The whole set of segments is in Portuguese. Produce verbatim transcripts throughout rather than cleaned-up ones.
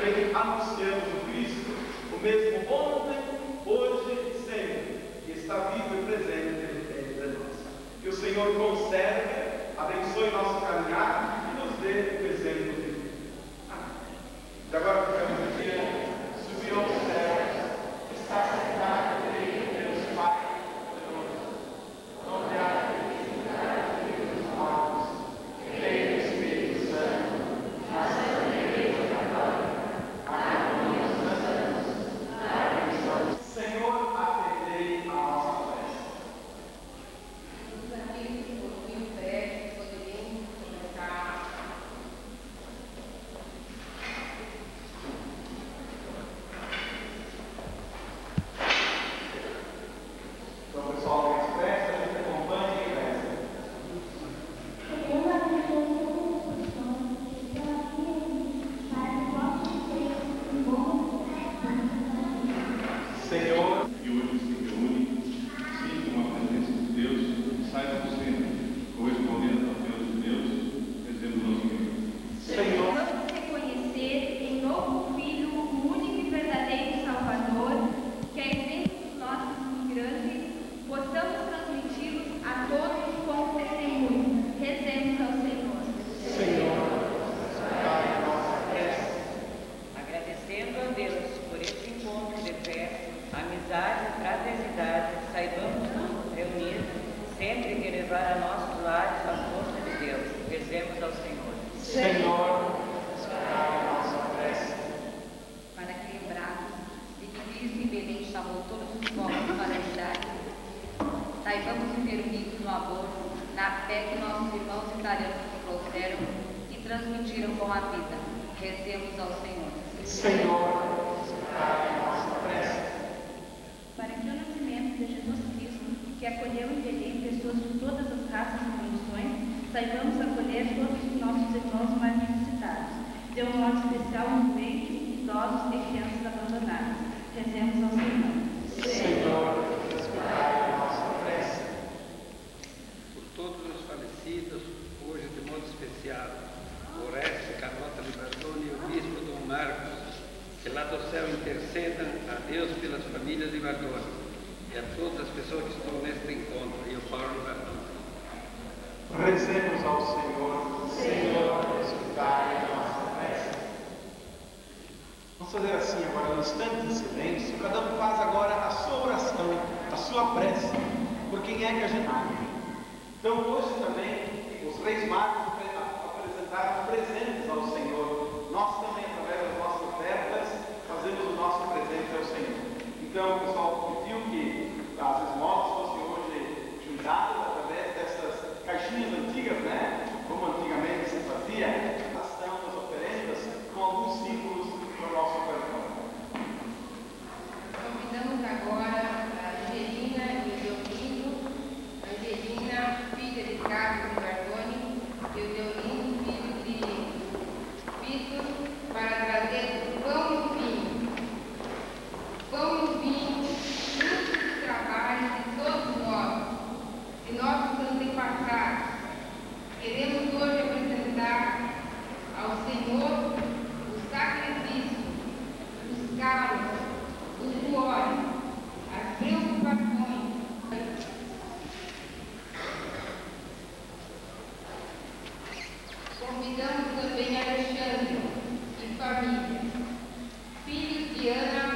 também anunciamos o Cristo, o mesmo ontem, hoje e sempre, que está vivo e presente entre nós. Que o Senhor conserve, abençoe nosso caminhar e nos dê o exemplo de Deus. Amém. E agora ficamos aqui, subiu aos céus, está sentado à direita de Deus Pai poderoso, onde há felicidade de Deus maus, creio no Espírito Santo, na Santa Igreja Católica, a comunhão dos santos, a remissão. Senhor, atendei a nossa prece. Os amigos que ouviram o prece poderiam começar. Então, pessoal, que expressa, a gente acompanha e reza. Senhor, E hoje se reúne, sintam a presença de Deus e saibam sempre, correspondendo ao Deus de Deus, rezemos ao Senhor. Senhor, Vamos reconhecer em novo Filho o único e verdadeiro Salvador, que é exemplo dos nossos imigrantes, possamos transmiti-los a todos com testemunho. Rezemos ao Senhor. Senhor, escutai a nossa prece. Agradecendo a Deus por este encontro de fé, amizade e fraternidade, saibamos nos reunir sempre que levar a nossos lares a força de Deus. Rezemos ao Senhor. Senhor, escutai a nossa prece. Para que lembrarmos de que Cristo em Belém chamou todos os povos para a unidade, saibamos viver unidos no amor, na fé que nossos irmãos italianos nos trouxeram e transmitiram com a vida. Rezemos ao Senhor. Senhor, escutai a nossa prece. Para que o nascimento de Jesus Cristo, que acolheu em Belém pessoas de todas as raças e condições, saibamos acolher todos os nossos irmãos mais necessitados. De um modo especial aos doentes, idosos e crianças abandonadas. Rezemos ao Senhor. Senhor, escutai a nossa prece. Por todos os falecidos, hoje de modo especial, Oreste, Carlota Liberdoni e o Bispo Dom Marcos, que lá do céu intercedam a Deus pelas famílias de Liberdoni e a todas as pessoas que estão neste encontro, e o Paulo Liberdoni. Rezemos ao Senhor. Senhor, escutai a nossa prece. Vamos fazer assim agora, um instante de silêncio. Cada um faz agora a sua oração, a sua prece, por quem é que a gente ama. Então, hoje também, os Reis Magos apresentaram presentes ao Senhor. Nós também, através das nossas ofertas, fazemos o nosso presente ao Senhor. Então, o pessoal pediu que as esmolas fossem hoje juntadas através dessas caixinhas antigas, né? Como antigamente se fazia, as tampas, oferendas, com alguns símbolos do nosso perdão. Convidamos agora a Angelina e o Deolino. Angelina, filha de Carlos Liberdoni, e o Deolino, filho de Vitor, para trazer o pão e o vinho. Pão e o vinho, fruto do trabalho de todos nós, de nossos antepassados. Queremos hoje apresentar ao Senhor o sacrifício, os calos, o suor, as preocupações. Convidamos também Alexandre e família, filhos de Ana,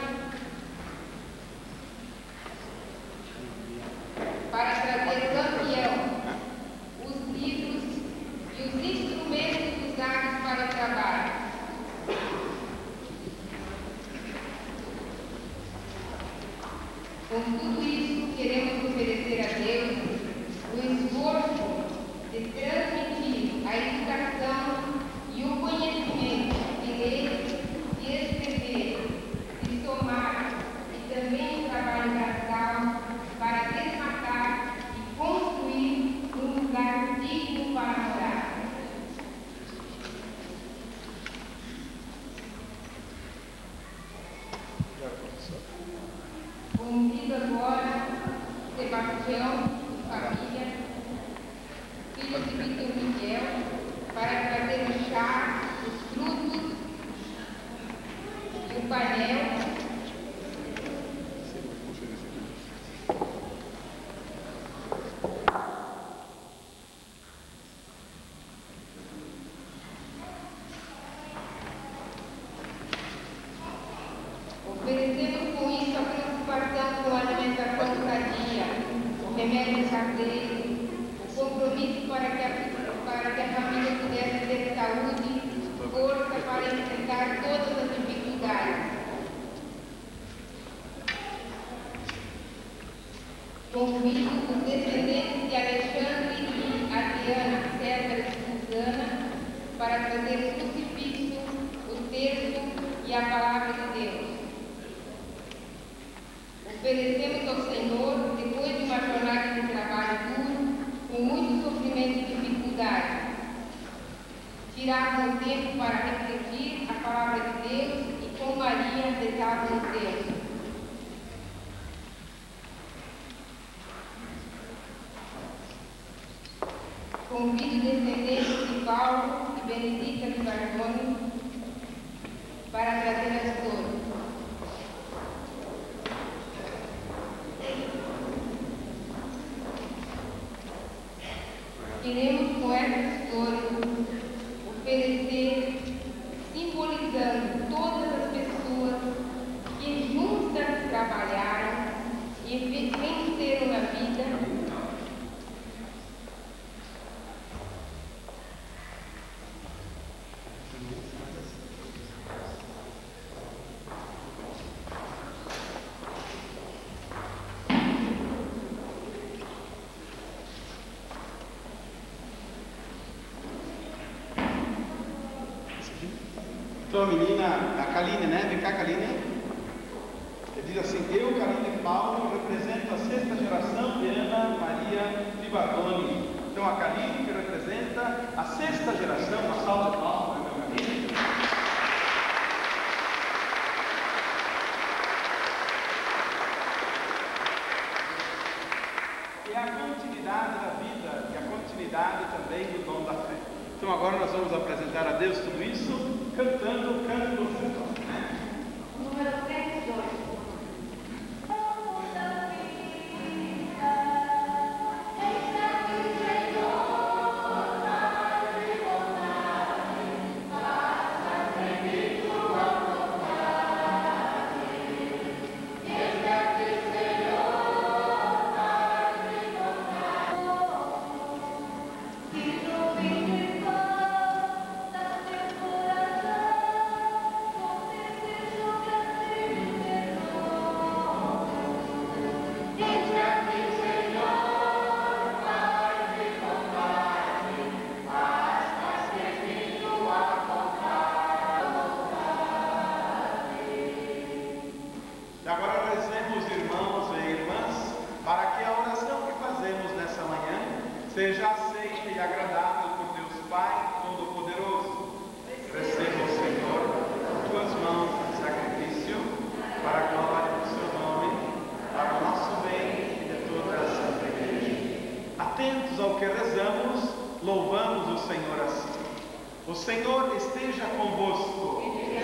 para trazer Lampião, os livros e os instrumentos usados para o trabalho. Com tudo isso, queremos oferecer a Deus o esforço de transmitir a educação e o conhecimento de ler, de escrever, de somar e também o trabalho braçal para desmatar e construir um lugar digno para morar. Convido agora Sebastião e família, filho de Vitor Miguel, para trazer o chá, os frutos o painel. Oferecemos com isso a preocupação com a alimentação sadia, o remédio caseiro, o compromisso para que a, para que a família pudesse ter saúde, força para enfrentar todas as dificuldades. Convido os descendentes de Alexandre e Adriana César e Susana para trazer o crucifixo, o terço e a palavra de Deus. Oferecemos ao Senhor, depois de uma jornada de trabalho duro, com muito sofrimento e dificuldade, tiravam o tempo para refletir a palavra de Deus e com Maria rezavam os Deus. Convido descendentes de Paulo e Benedita de Barbone para trazer as flores. Queremos com essas flores oferecer, simbolizando todas as pessoas que juntas trabalharam e venceram na vida. Então a menina, a Kaline, né? Vem cá, Kaline. Ele diz assim: eu, Kaline Paulo, represento a sexta geração de Ana Maria de Barbone. Então a Kaline que representa a sexta geração, uma salva de palmas para a Kaline. E a continuidade da vida, e a continuidade também do dom da fé. Então agora nós vamos apresentar a Deus tudo isso cantando o canto do sertão, né? Número trinta e dois. E agora rezemos, irmãos e irmãs, para que a oração que fazemos nessa manhã seja aceita e agradável por Deus Pai Todo-Poderoso. Receba, Senhor, tuas mãos de sacrifício, para a glória do seu nome, para o nosso bem e de toda a Santa Igreja. Atentos ao que rezamos, louvamos o Senhor assim. O Senhor esteja convosco.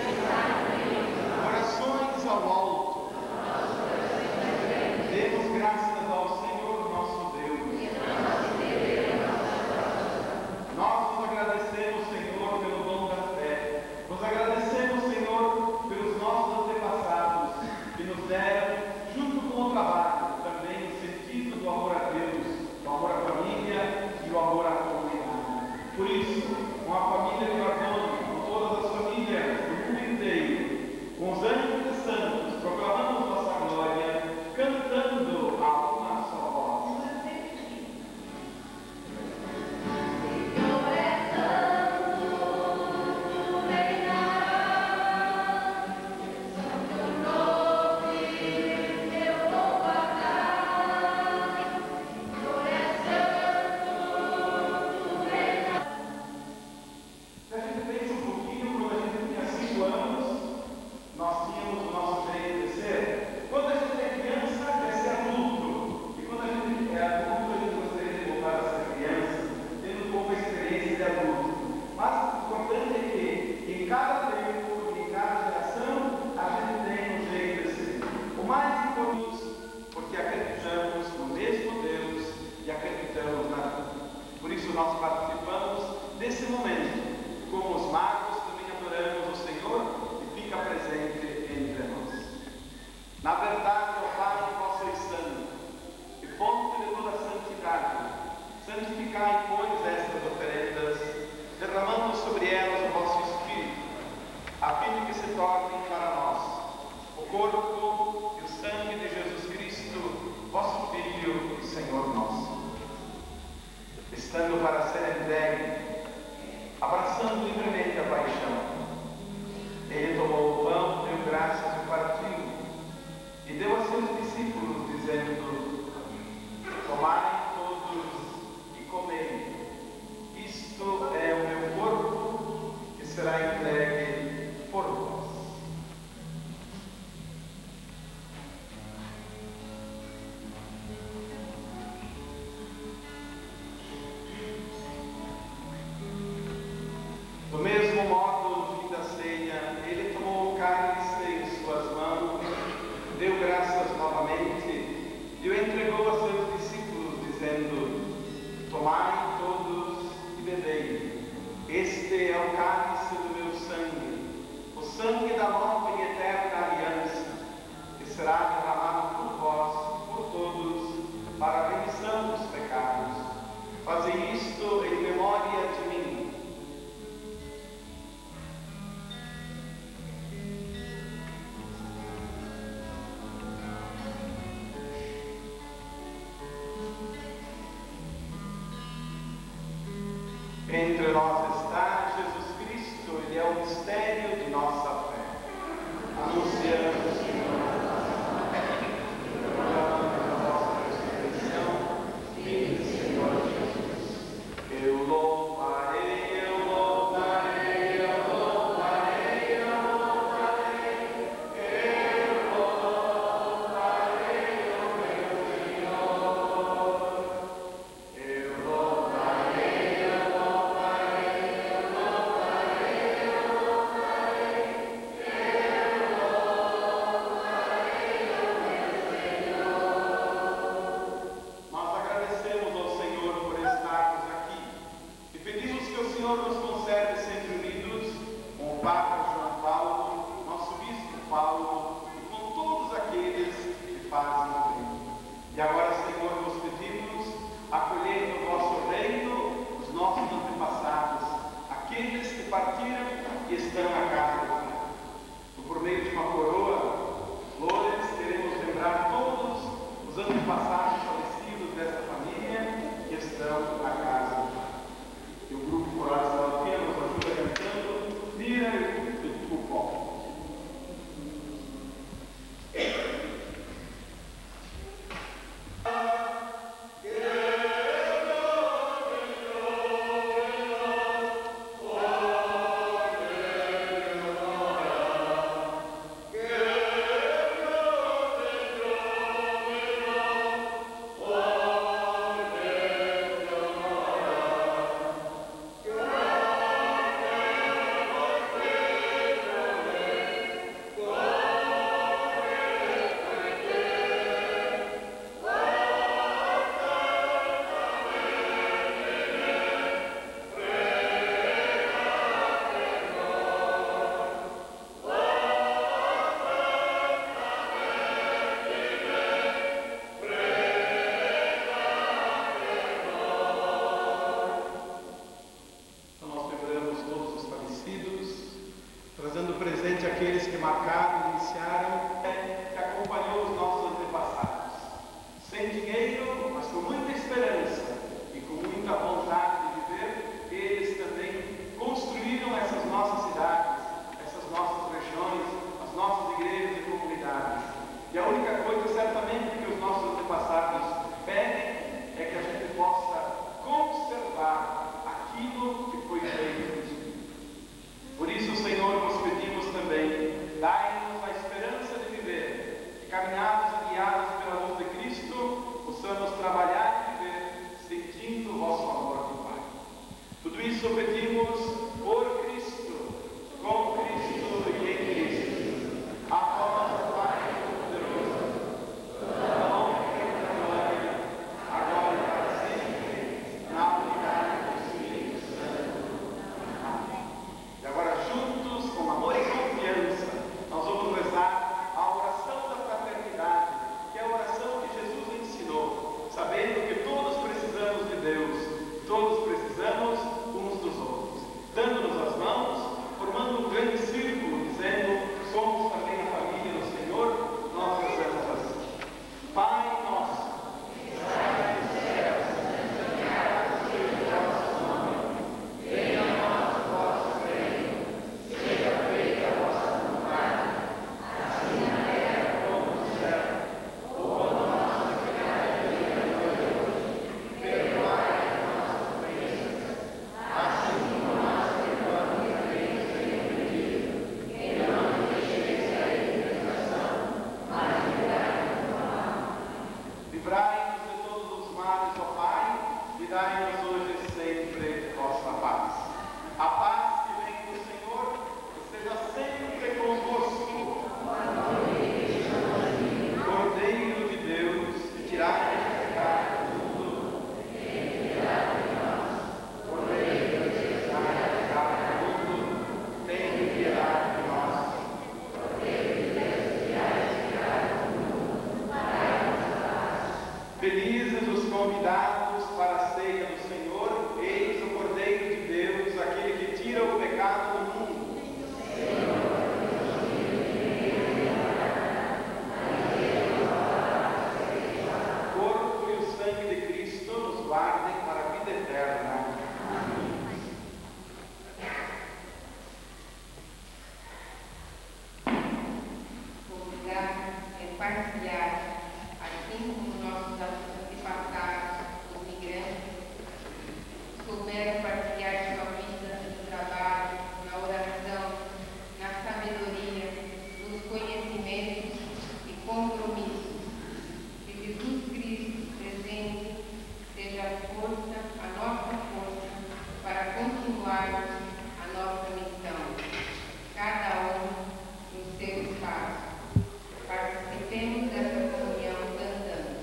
Corações ao alto. Demos graças ao Senhor nosso Deus. Nós vos agradecemos, Senhor, pelo dom da fé. Vos agradecemos, Senhor, pelos nossos antepassados, que nos deram, junto com o trabalho, também o sentido do amor a Deus, do amor à família e do amor à comunidade. Por isso, com a família de Barbone, com todas as famílias a fim de que se tornem para nós o corpo e o sangue de Jesus Cristo, vosso Filho e Senhor nosso. Estando para ser entregue, abraçando livremente a paixão, ele tomou o pão, deu graças e partiu, e deu a seus discípulos, dizendo: tomai todos e comei, isto é o meu corpo, que será entregue por vós. Do mesmo modo, no fim da ceia, ele tomou o cálice em suas mãos, deu graças novamente e o entregou a seus discípulos, dizendo: tomai todos e bebei. Este é o cálice do meu sangue, o sangue da nova e eterna aliança, que será derramado por vós, por todos, para a remissão dos pecados. Fazei isto em memória de mim. Entre nós está Jesus Cristo, Ele é o mistério de nossa fé. Anunciamos, Senhor, a nossa ressurreição. Vinde, Senhor Jesus. Eu louvarei, eu louvarei, eu louvarei, eu louvarei, eu louvarei o meu Senhor. Eu louvarei. Nos conserve sempre unidos com o Papa João Paulo, nosso Bispo Paulo e com todos aqueles que fazem o bem. E agora, Senhor, nos pedimos, acolhei no vosso reino os nossos antepassados, aqueles que partiram e estão na casa do Pai. E por meio de uma coroa, flores, queremos lembrar todos os antepassados falecidos desta família que estão na casa do Pai. E o grupo Corais da Alpina nos ajuda cantando Mira e Tupó. Trazendo presente aqueles que marcaram, iniciaram, que acompanhou os nossos antepassados. Sem dinheiro, mas com muita esperança e com muita vontade de viver, eles também construíram essas nossas cidades, essas nossas regiões, as nossas igrejas e comunidades. E a única coisa, certamente, que os nossos antepassados pedem é que a gente possa conservar aquilo que foi feito. Por isso, Senhor, nós pedimos também, dai-nos Felizes os convidados para a ceia do Senhor, eis o Cordeiro de Deus, aquele que tira o pecado do mundo. O corpo e o sangue de Cristo nos guardem para a vida eterna. Convidar é partilhar, assim como nossos antepassados, os migrantes, souberam partilhar sua vida no trabalho, na oração, na sabedoria, nos conhecimentos e compromissos. Que Jesus Cristo presente seja a força, a nossa força, para continuarmos a nossa missão, cada um no seu espaço. Participemos dessa comunhão cantando.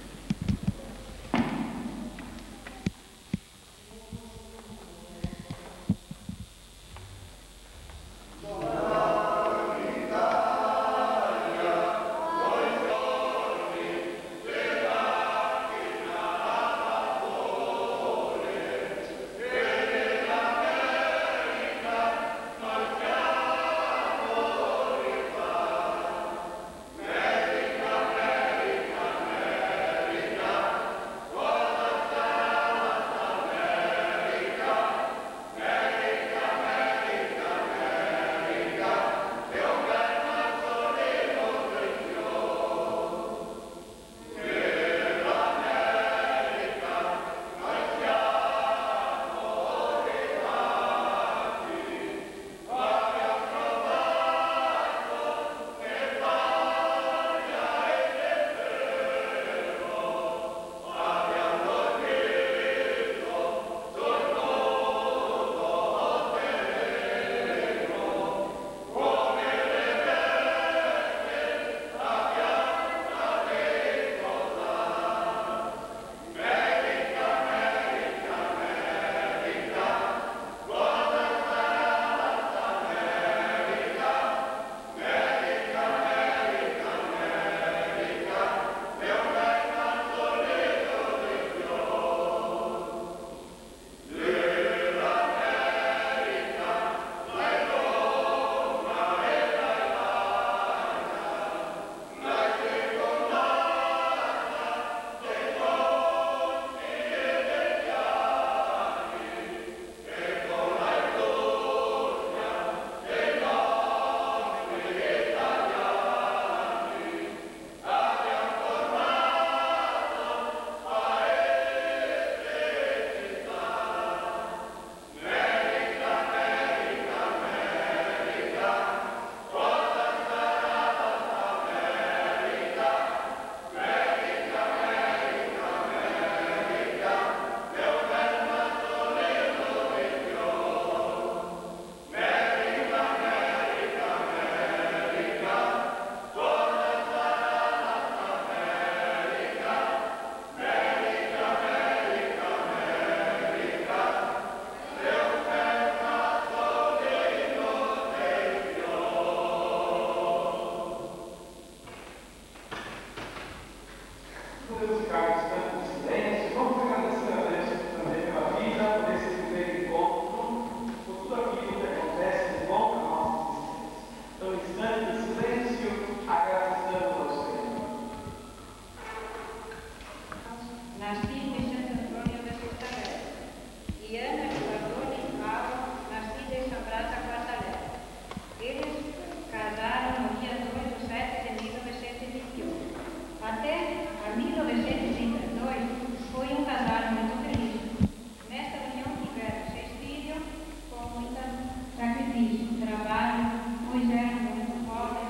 Podemos ficar um instante em silêncio. Vamos agradecer a Deus também pela vida, por esse primeiro encontro, por tudo aquilo que acontece de bom na nossa existência. Então, um instante de silêncio, agradecemos ao Senhor. Nasci em Santo Antônio da Fortaleza. E Ana Guardoni e Paulo, nascida em São Brás da Quartarela. Eles casaram no dia dois de setembro de mil novecentos e vinte e um. Até a mil novecentos e trinta e dois foi um casal muito feliz. Nesta união tiveram seis filhos com muito sacrifício, trabalho, pois eram muito pobres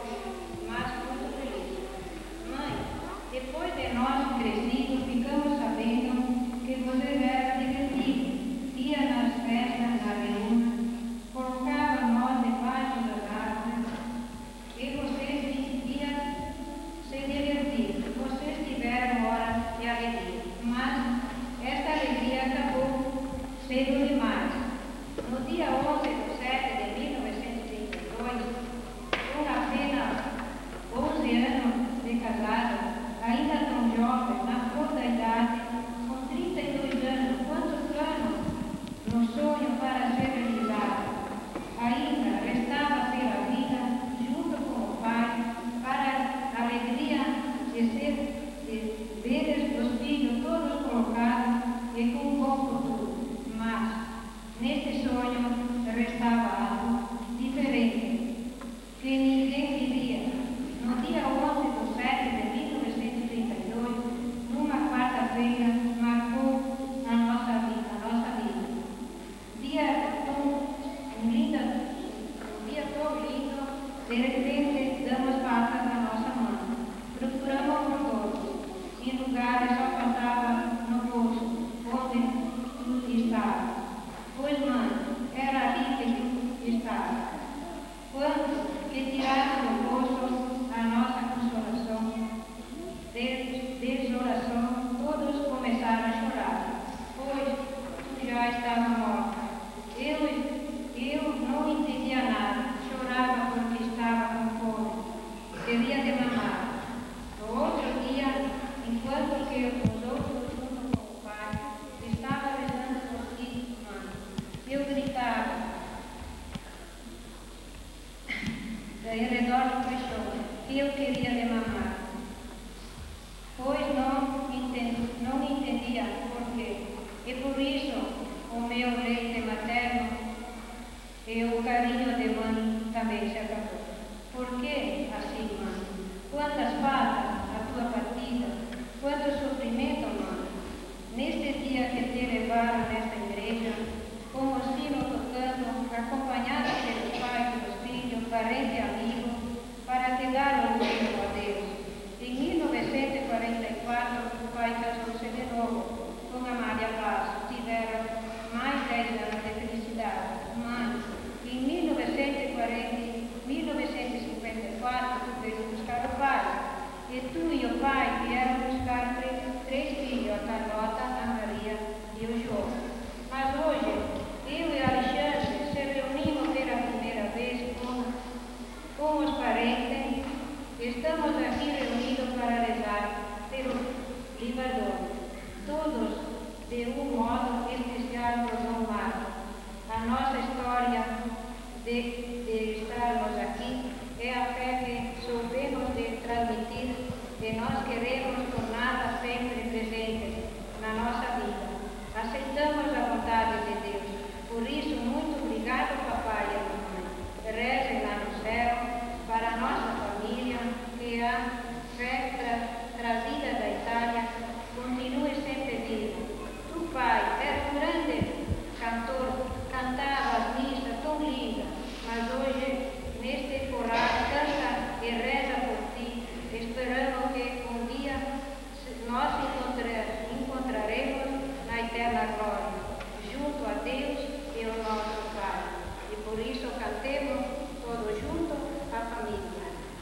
De repente, damos passas na nossa mão. Procuramos por todos. Em lugares só faltava no bolso, onde tu estava. Pois, mãe, era ali que tu estava. Quando que tiraste do bolso a nossa consolação, de desolação, todos começaram a chorar, pois tu já estava morta. Eu, eu não entendia nada, chorava porque estava com fome, queria de mamar. No outro dia, enquanto que os outros junto com o pai, estava rezando por ti, mãe, eu gritava em redor do caixão que eu queria de mamar, pois não, entendi, não entendia por quê. E por isso o meu leite materno e o carinho de mãe também se acabou. Por que assim, mãe? Quantas faltas a tua partida, quanto sofrimento, mãe. Neste dia que te levaram nesta igreja, com o sino tocando, acompanhada pelo pai, pelos filhos, parente e amigo, para te dar o último adeus. Em mil novecentos e quarenta e quatro, o pai casou-se de novo com a Maria Paz. Tiveram mais dez anos de felicidade. Mas, em mil novecentos e quarenta, mil novecentos e cinquenta e quatro, tu veio buscar o pai. E tu e o pai vieram buscar três, três filhos, a Carlota, a Maria e o João. Mas hoje, eu e Alexandre se reunimos pela primeira vez com, com os parentes. Estamos aqui reunidos para rezar pelo Livrador. Todos, de um modo especial, por João Marcos. A nossa história de, de estarmos aqui é a fé que soubemos de transmitir e nós queremos torná-la sempre presente na nossa vida. Aceitamos a vontade de Deus. Por isso, muito obrigado, papai e mamãe. Rezem lá no céu para a nossa família, que a fé tra trazida da Itália continue sempre viva. Tu, pai, era um grande cantor, cantava as missas tão lindas, mas hoje, neste coral, canta e reza por ti. Esperamos que um dia nós encontra encontraremos na eterna glória, junto a Deus e o nosso Pai. E por isso cantemos todos juntos a família.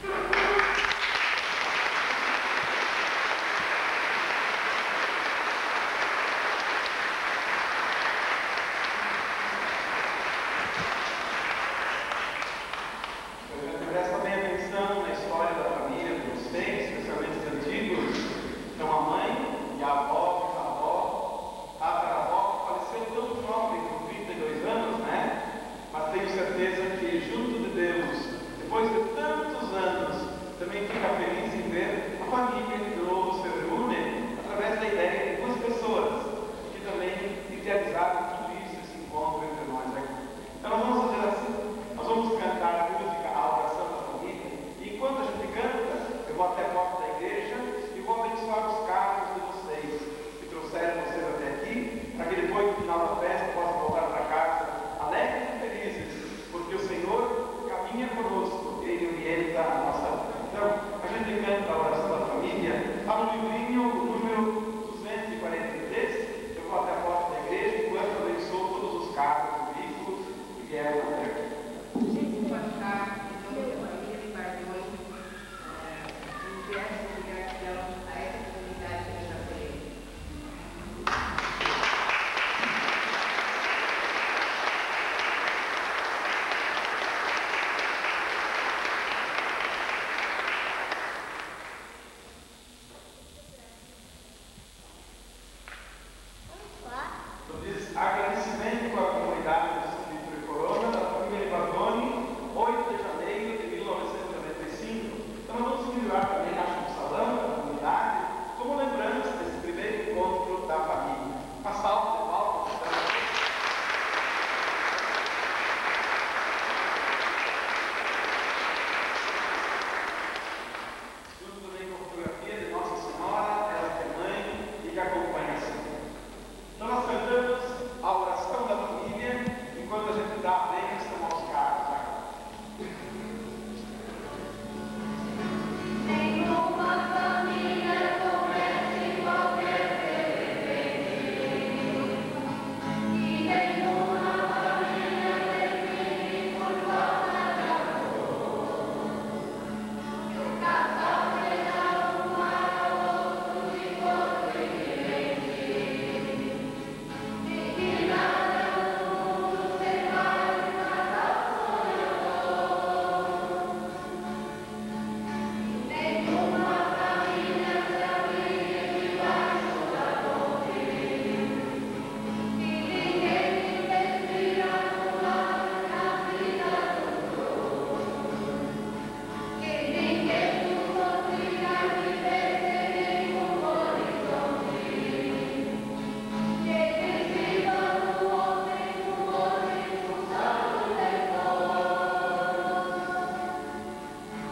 Presta bem atenção na história da família de vocês, especialmente os antigos. Então a mãe e a avó, a avó, a avó faleceu tão jovem, com trinta e dois anos, né? Mas tenho certeza que junto de Deus, depois de tantos anos, também fica feliz em ver a família que de novo se reúne através da ideia de duas pessoas que também idealizaram tudo isso, esse encontro entre nós aqui. Então nós vamos fazer assim, nós vamos cantar a música A Oração da Família, e enquanto a gente canta, eu vou até a porta da igreja e vou abençoar os carros de vocês que trouxeram vocês até aqui, para que depois do final da festa possam voltar para casa alegres e felizes, porque o Senhor caminha conosco, Ele orienta a nossa vida. Então, a gente canta a oração da família, está no livrinho, o número duzentos e quarenta e três, eu vou até a porta da igreja, enquanto abençoo todos os carros, veículos que vieram até aqui. Sempre passar em nome da família de Bardoni, um gesto de gratidão a essa comunidade que nos acolheu.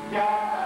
que a